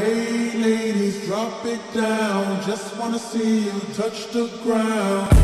Hey ladies, drop it down. Just wanna see you touch the ground.